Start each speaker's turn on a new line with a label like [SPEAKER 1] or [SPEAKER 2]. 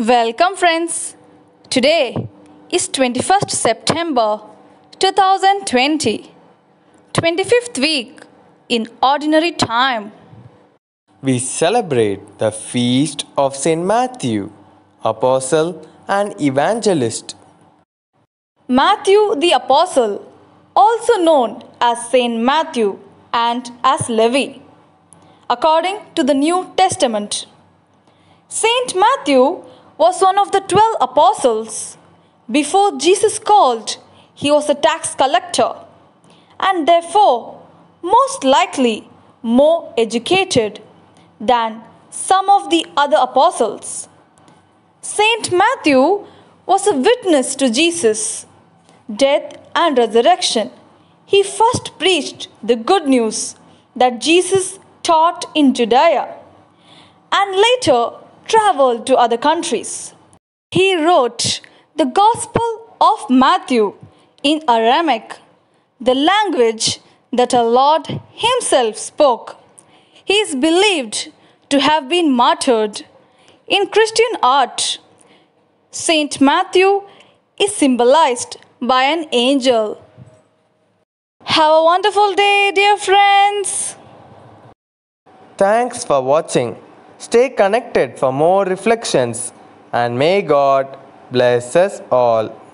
[SPEAKER 1] Welcome friends. Today is 21st September 2020, 25th week in ordinary time.
[SPEAKER 2] We celebrate the feast of Saint Matthew, Apostle and Evangelist.
[SPEAKER 1] Matthew the Apostle, also known as Saint Matthew and as Levi, according to the New Testament. Saint Matthew was one of the 12 apostles. Before Jesus called, he was a tax collector and therefore most likely more educated than some of the other apostles. Saint Matthew was a witness to Jesus' death and resurrection. He first preached the good news that Jesus taught in Judea and later traveled to other countries. He wrote the Gospel of Matthew in Aramaic, the language that our Lord Himself spoke. He is believed to have been martyred. In Christian art, Saint Matthew is symbolized by an angel. Have a wonderful day, dear friends.
[SPEAKER 2] Thanks for watching. Stay connected for more reflections and may God bless us all.